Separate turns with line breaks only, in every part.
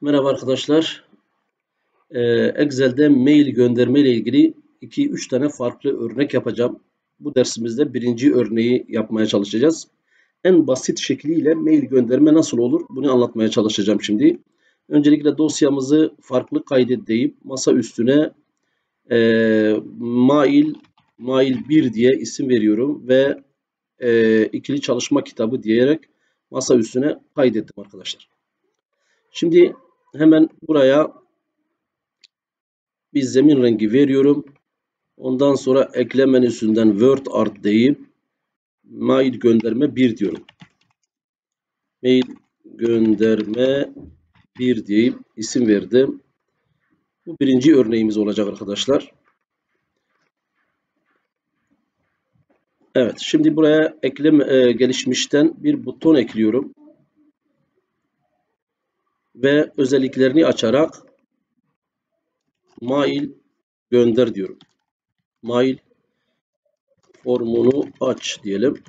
Merhaba arkadaşlar. Excel'de mail gönderme ile ilgili 2-3 tane farklı örnek yapacağım. Bu dersimizde birinci örneği yapmaya çalışacağız. En basit şekliyle mail gönderme nasıl olur? Bunu anlatmaya çalışacağım şimdi. Öncelikle dosyamızı farklı kaydet deyip masa üstüne mail 1 diye isim veriyorum ve ikili çalışma kitabı diyerek masa üstüne kaydettim arkadaşlar. Şimdi hemen buraya bir zemin rengi veriyorum. Ondan sonra ekle menüsünden Word Art deyip mail gönderme 1 diyorum. Mail gönderme 1 deyip isim verdim. Bu birinci örneğimiz olacak arkadaşlar. Evet, şimdi buraya eklem gelişmişten bir buton ekliyorum. Ve özelliklerini açarak mail gönder diyorum. Mail formunu aç diyelim.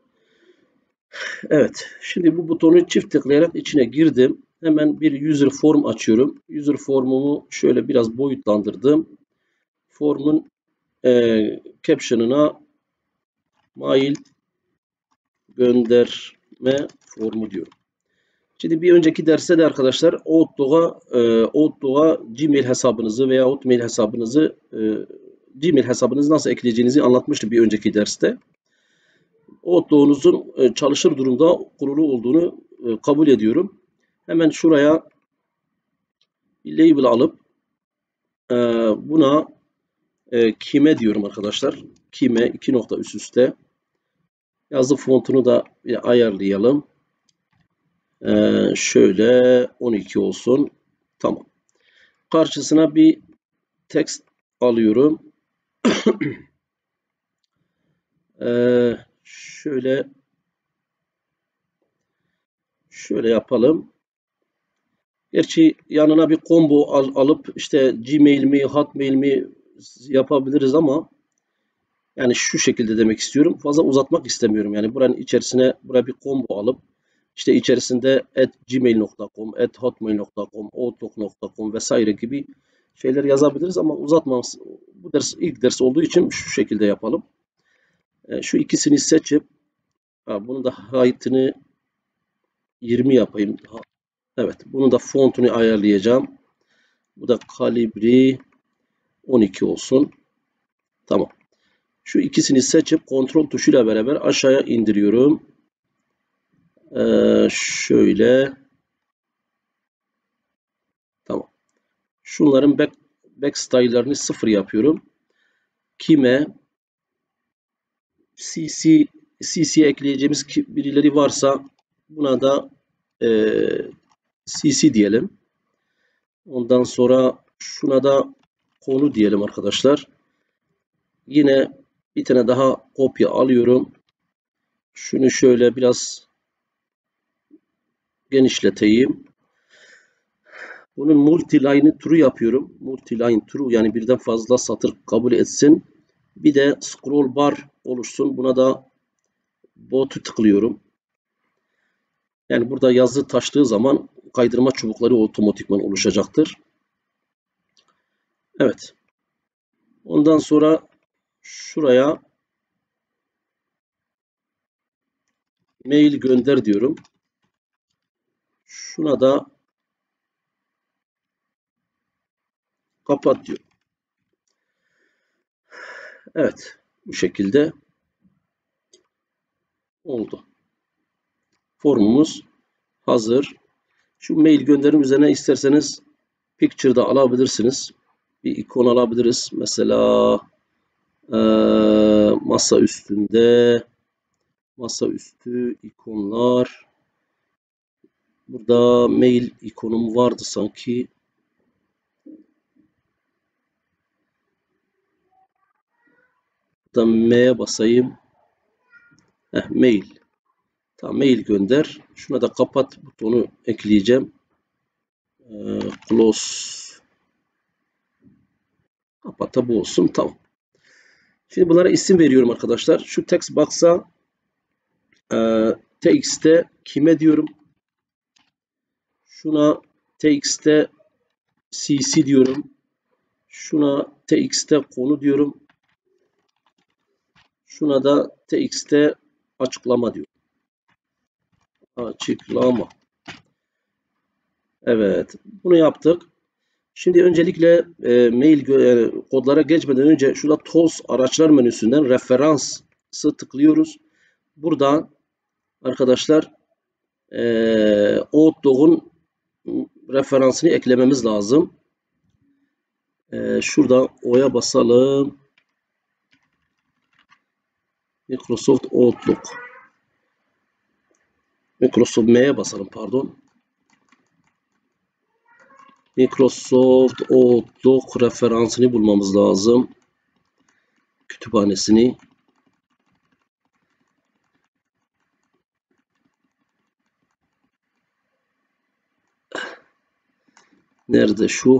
Evet, şimdi bu butonu çift tıklayarak içine girdim. Hemen bir user form açıyorum. User formumu şöyle biraz boyutlandırdım. Formun caption'ına mail gönderme formu diyorum. Şimdi bir önceki derste de arkadaşlar Outlook'a Gmail hesabınızı veya Hotmail hesabınızı Gmail hesabınızı nasıl ekleyeceğinizi anlatmıştım bir önceki derste. Outlook'unuzun çalışır durumda kurulu olduğunu kabul ediyorum. Hemen şuraya bir label alıp buna kime diyorum arkadaşlar. Kime 2 nokta üst üste. Yazı fontunu da ayarlayalım. Şöyle 12 olsun. Tamam. Karşısına bir text alıyorum. Şöyle yapalım. Gerçi yanına bir combo alıp işte Gmail mi, Hotmail mi yapabiliriz ama yani şu şekilde demek istiyorum. Fazla uzatmak istemiyorum. Yani buranın içerisine buraya bir combo alıp işte içerisinde @gmail.com, @hotmail.com, outlook.com vesaire gibi şeyler yazabiliriz ama uzatmamız. Bu ders ilk ders olduğu için şu şekilde yapalım. Şu ikisini seçip bunun da height'ını 20 yapayım. Evet, bunun da fontunu ayarlayacağım. Bu da kalibri 12 olsun. Tamam. Şu ikisini seçip kontrol tuşuyla beraber aşağıya indiriyorum. Şöyle. Tamam. Şunların back style'larını 0 yapıyorum. Kime CC ekleyeceğimiz birileri varsa buna da CC diyelim. Ondan sonra şuna da konu diyelim arkadaşlar. Yine bir tane daha kopya alıyorum. Şunu şöyle biraz genişleteyim. Bunun multi-line true yapıyorum. Multi-line true yani birden fazla satır kabul etsin. Bir de scroll bar oluşsun. Buna da bot'u tıklıyorum. Yani burada yazı taştığı zaman kaydırma çubukları otomatikman oluşacaktır. Evet. Ondan sonra şuraya mail gönder diyorum. Şuna da kapat diyorum. Evet. Bu şekilde oldu. Formumuz hazır. Şu mail gönderim üzerine isterseniz picture'da alabilirsiniz. Bir ikon alabiliriz. Mesela masa üstü ikonlar. Burada mail ikonum vardı sanki. Burada M'ye basayım. Mail. Tamam, mail gönder. Şuna da kapat butonu ekleyeceğim. Close. Kapat da bu olsun. Tamam. Şimdi bunlara isim veriyorum arkadaşlar. Şu text box'a text'te kime diyorum. Şuna txt'e cc diyorum. Şuna txt'e konu diyorum. Şuna da txt'e açıklama diyorum. Açıklama. Evet. Bunu yaptık. Şimdi öncelikle mail kodlara geçmeden önce şurada tools araçlar menüsünden referansı tıklıyoruz. Buradan arkadaşlar Outlook'un referansını eklememiz lazım. Şurada O'ya basalım. Microsoft Outlook. Microsoft M'ye basalım pardon. Microsoft Outlook referansını bulmamız lazım. Kütüphanesini. Nerede şu?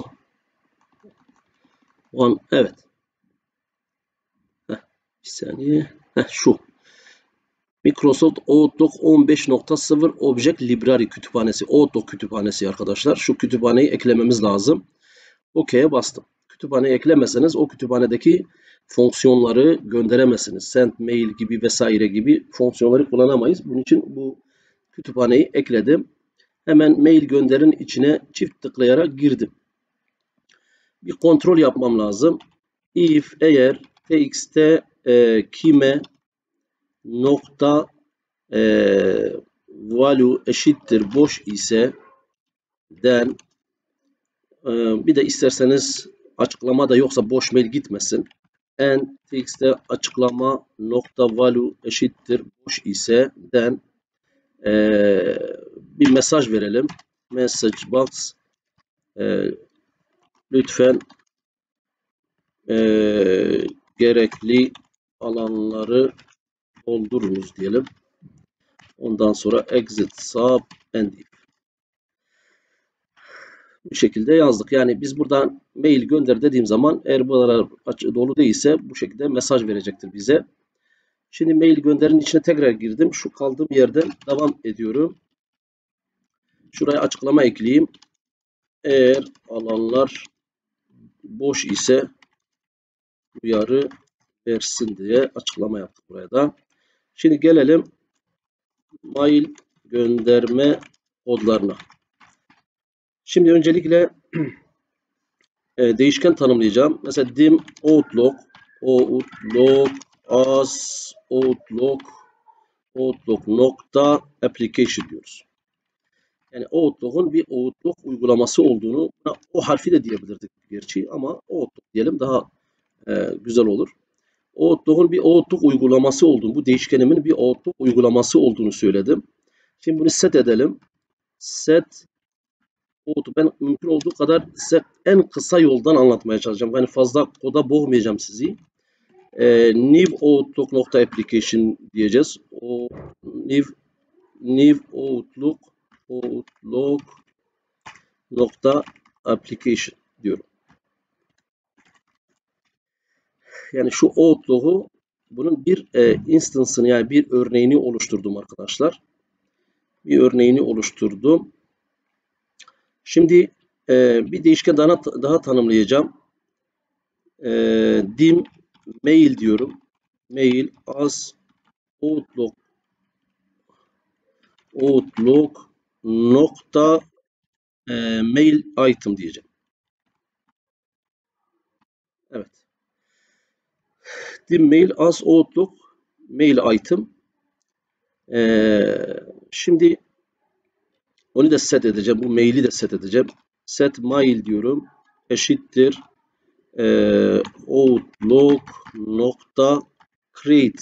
Evet. Bir saniye. Şu. Microsoft Outlook 15.0 Object Library kütüphanesi. Outlook kütüphanesi arkadaşlar. Şu kütüphaneyi eklememiz lazım. OK'ye bastım. Kütüphaneyi eklemeseniz o kütüphanedeki fonksiyonları gönderemezsiniz. Send, mail gibi vesaire gibi fonksiyonları kullanamayız. Bunun için bu kütüphaneyi ekledim. Hemen mail gönderin içine çift tıklayarak girdim. Bir kontrol yapmam lazım. If eğer txt kime nokta value eşittir boş ise then bir de isterseniz açıklama da yoksa boş mail gitmesin. And txt'te açıklama nokta value eşittir boş ise then bir mesaj verelim. Message box lütfen gerekli alanları doldurunuz diyelim. Ondan sonra exit sub and if. Bu şekilde yazdık. Yani biz buradan mail gönder dediğim zaman eğer buralar dolu değilse bu şekilde mesaj verecektir bize. Şimdi mail gönderin içine tekrar girdim. Şu kaldığım yerden devam ediyorum. Şuraya açıklama ekleyeyim. Eğer alanlar boş ise uyarı versin diye açıklama yaptık buraya da. Şimdi gelelim mail gönderme kodlarına. Şimdi öncelikle değişken tanımlayacağım. Mesela dim outlook as outlook nokta application diyoruz. Yani Outlook'un bir Outlook uygulaması olduğunu, o harfi de diyebilirdik gerçi ama Outlook diyelim daha güzel olur. Outlook'un bir Outlook uygulaması olduğunu, bu değişkenimin bir Outlook uygulaması olduğunu söyledim. Şimdi bunu set edelim. Set Outlook. Ben mümkün olduğu kadar size en kısa yoldan anlatmaya çalışacağım. Yani fazla koda boğmayacağım sizi. New Outlook nokta application diyeceğiz. New Outlook nokta application diyorum. Yani şu Outlook'u bunun bir instance'ını yani bir örneğini oluşturdum arkadaşlar. Bir örneğini oluşturdum. Şimdi bir değişken daha tanımlayacağım. Dim mail diyorum. Mail as Outlook nokta mail item diyeceğim. Evet. Dim mail as Outlook mail item. Şimdi onu da set edeceğim. Bu maili de set edeceğim. Set mail diyorum. Eşittir Outlook nokta create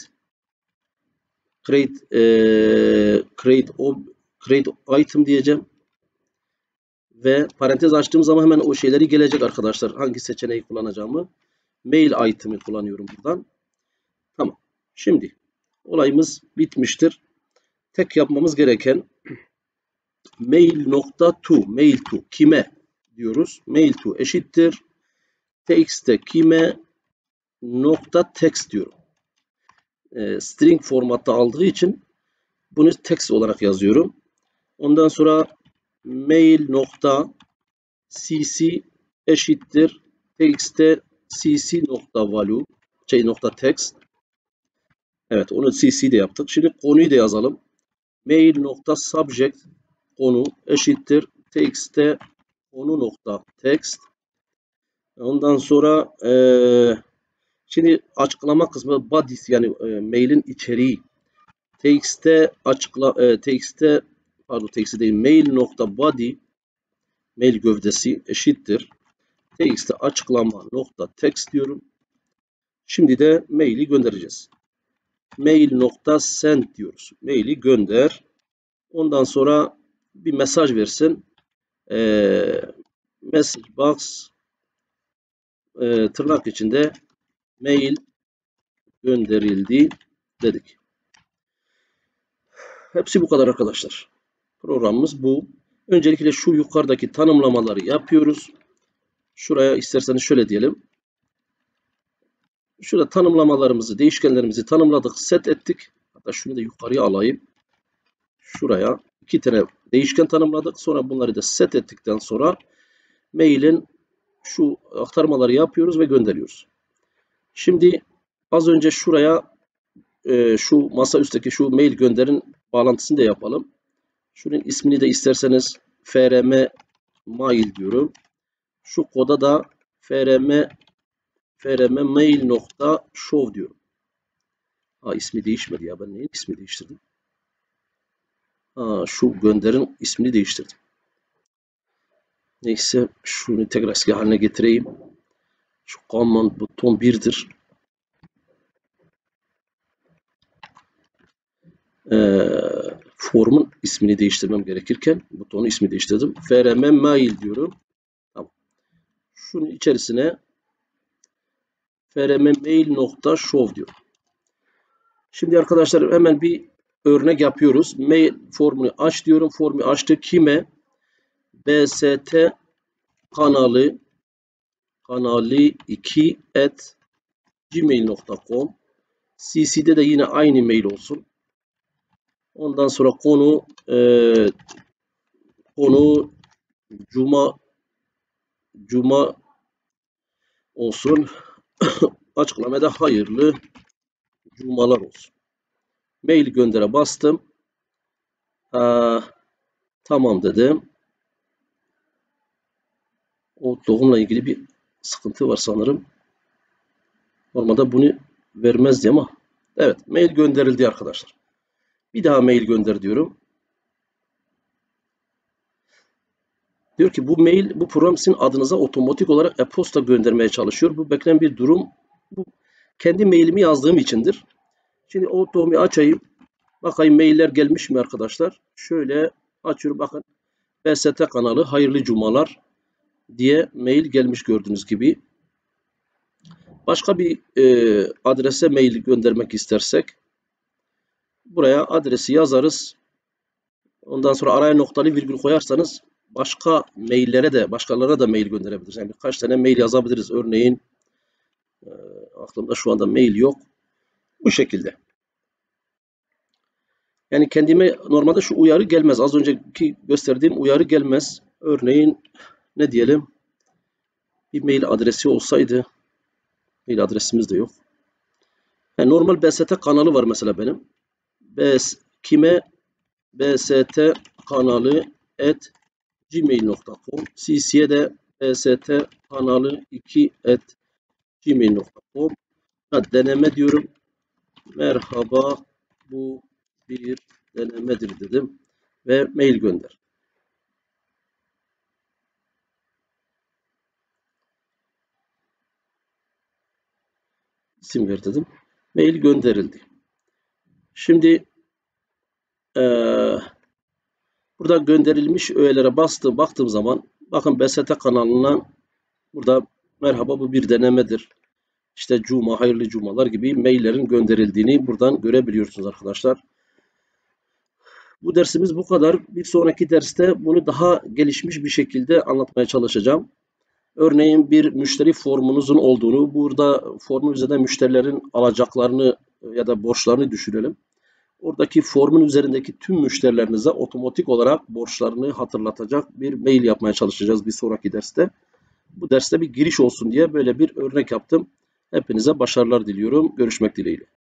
item diyeceğim. Ve parantez açtığım zaman hemen o şeyleri gelecek arkadaşlar. Hangi seçeneği kullanacağımı. Mail item'i kullanıyorum buradan. Tamam. Şimdi olayımız bitmiştir. Tek yapmamız gereken mail to kime diyoruz. Mail to eşittir. Txt'te kime nokta text diyorum. String formatta aldığı için bunu text olarak yazıyorum. Ondan sonra mail nokta cc eşittir txt'te cc.value nokta.text. Evet, onu cc de yaptık. Şimdi konuyu da yazalım. Mail.subject konu eşittir txt'te konu.text. Ondan sonra şimdi açıklama kısmı body yani mailin içeriği txt'te mail.body mail gövdesi eşittir txt'te açıklama.text diyorum. Şimdi de maili göndereceğiz. Mail.send diyoruz. Maili gönder. Ondan sonra bir mesaj versin. Message box tırnak içinde mail gönderildi dedik. Hepsi bu kadar arkadaşlar. Programımız bu. Öncelikle şu yukarıdaki tanımlamaları yapıyoruz. Şuraya isterseniz şöyle diyelim. Şurada tanımlamalarımızı, değişkenlerimizi tanımladık, set ettik. Hatta şunu da yukarıya alayım. Şuraya 2 tane değişken tanımladık. Sonra bunları da set ettikten sonra mailin şu aktarmaları yapıyoruz ve gönderiyoruz. Şimdi az önce şuraya şu masaüstteki şu mail gönderin bağlantısını da yapalım. Şunun ismini de isterseniz frm mail diyorum. Şu koda da frm mail.show diyorum. İsmi değişmedi ya. Ben neyin ismi değiştirdim? Şu gönderin ismini değiştirdim. Neyse şunu tekrar eski haline getireyim. Şu command buton 1'dir. Formun ismini değiştirmem gerekirken butonun ismini değiştirdim. frm mail diyorum. Tamam. Şunun içerisine frm mail.show diyorum. Şimdi arkadaşlar hemen bir örnek yapıyoruz. Mail formunu aç diyorum. Formu açtı. Kime? bst kanalı 2 at gmail.com. cc'de de yine aynı mail olsun. Ondan sonra konu cuma olsun. Açıklamada hayırlı cumalar olsun. Mail göndere bastım. Tamam dedim. O doğumla ilgili bir sıkıntı var sanırım. Normalde bunu vermezdi ama. Evet, mail gönderildi arkadaşlar. Bir daha mail gönder diyorum. Diyor ki bu mail, bu program sizin adınıza otomatik olarak e-posta göndermeye çalışıyor. Bu beklenen bir durum. Bu kendi mailimi yazdığım içindir. Şimdi o tohumu açayım. Bakayım mailler gelmiş mi arkadaşlar? Şöyle açıyorum. Bakın. BST kanalı hayırlı cumalar diye mail gelmiş gördüğünüz gibi. Başka bir adrese mail göndermek istersek buraya adresi yazarız. Ondan sonra araya noktalı virgül koyarsanız başka maillere de başkalarına da mail gönderebiliriz. Yani birkaç tane mail yazabiliriz. Örneğin aklımda şu anda mail yok. Bu şekilde. Yani kendime normalde şu uyarı gelmez. Az önceki gösterdiğim uyarı gelmez. Örneğin ne diyelim? Bir mail adresi olsaydı. Mail adresimiz de yok. Yani normal BST kanalı var mesela benim. Kime BST kanalı @gmail.com. CC'ye de BST kanalı 2 @gmail.com. Deneme diyorum. Merhaba, bu bir denemedir dedim ve mail gönder. İsim ver dedim. Mail gönderildi. Şimdi burada gönderilmiş öğelere baktığım zaman bakın BST kanalına burada merhaba bu bir denemedir. İşte cuma, hayırlı cumalar gibi maillerin gönderildiğini buradan görebiliyorsunuz arkadaşlar. Bu dersimiz bu kadar. Bir sonraki derste bunu daha gelişmiş bir şekilde anlatmaya çalışacağım. Örneğin bir müşteri formunuzun olduğunu, burada formun üzerinde müşterilerin alacaklarını ya da borçlarını düşünelim. Oradaki formun üzerindeki tüm müşterilerinize otomatik olarak borçlarını hatırlatacak bir mail yapmaya çalışacağız bir sonraki derste. Bu derste bir giriş olsun diye böyle bir örnek yaptım. Hepinize başarılar diliyorum. Görüşmek dileğiyle.